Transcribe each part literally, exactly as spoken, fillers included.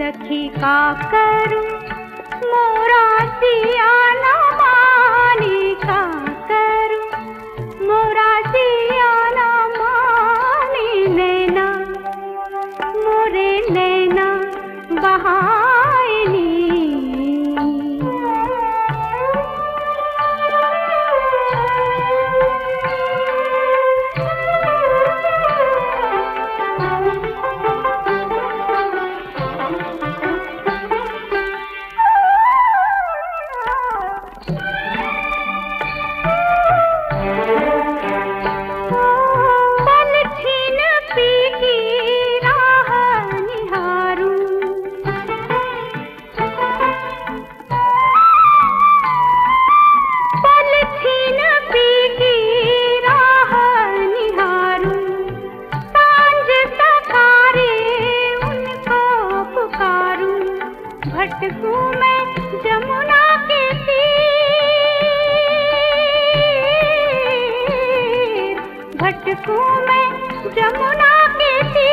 सखी का करूं मोरा सिया न मानी का करूं मोरा सिया न मानी नैना मोरे नैना बहायनी भटकूं मैं जमुना के तीर भटकूं मैं जमुना के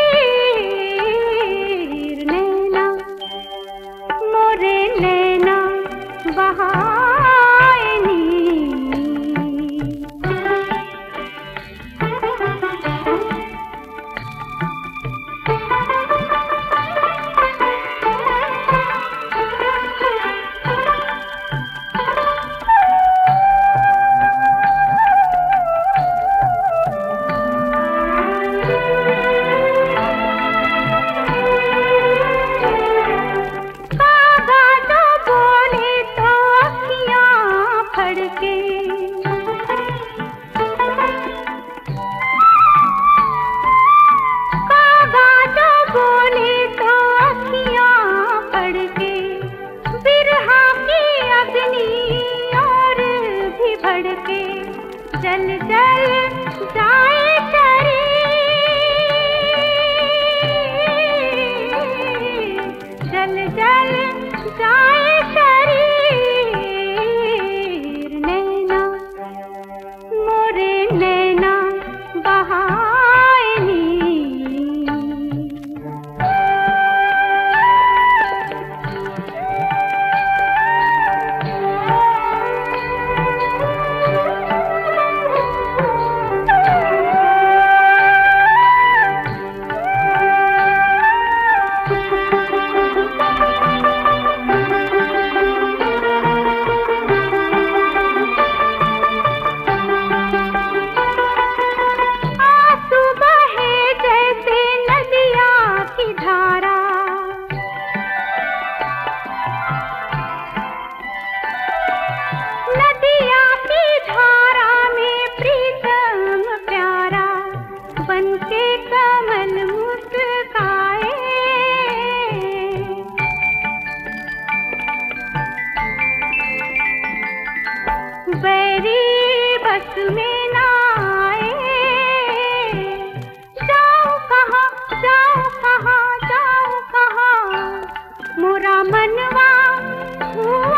तीर नैना मोरे नैना बहायनी जल जल जाए शरीर जल जल जाए शरीर नैना मोरे नैना बहायनी बनके कमल मुस्काए बैरी बस में ना आए जाऊं कहाँ जाऊं कहाँ जाऊं कहाँ मोरा मनवा हुआ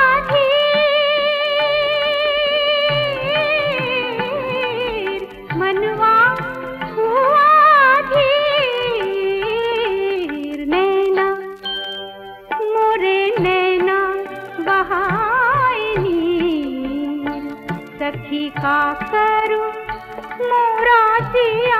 धीर मनवा सखी का करूं मोरा सिया